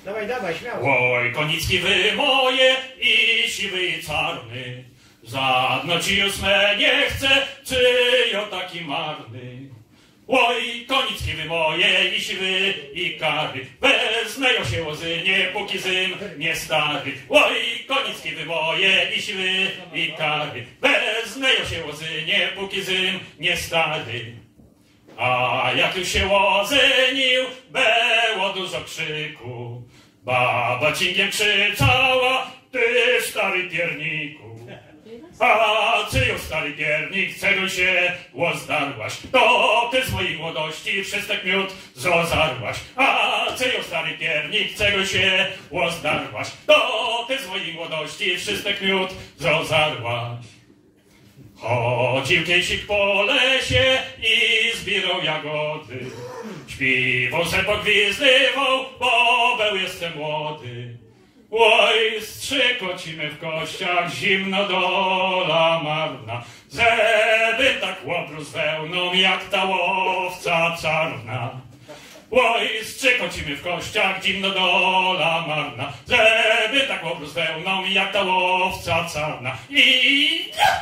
Dawaj, dawaj, śmiało. Oj, konicki wy moje i siwy i czarny, żadno ci już me nie chce, czyjo taki marny. Oj, konicki wy moje i siwy i kary, wezmę się łozynie, póki zym nie stary. Oj, konicki wy moje i siwy i kary, wezmę się łozynie, póki zym nie stary. A jak już się łozenił, było dużo krzyku. Baba cinkiem krzyczała, ty stary pierniku. A czyjo stary piernik, czego się łozdarłaś? To ty z mojej młodości wszystek miód zrozarłaś. A czyjo stary piernik, czego się łozdarłaś? To ty z mojej młodości wszystek miód zrozarłaś. Chodził kiejsik po lesie i zbierał jagody. Śpiwał se pogwizdywał, bo był jestem młody. Oj, strzykocimy w kościach, zimno dola marna, żeby tak łobru z wełną, jak ta łowca czarna. Oj, strzykocimy w kościach, zimno dola marna, żeby tak łobru z wełną, jak ta łowca czarna. I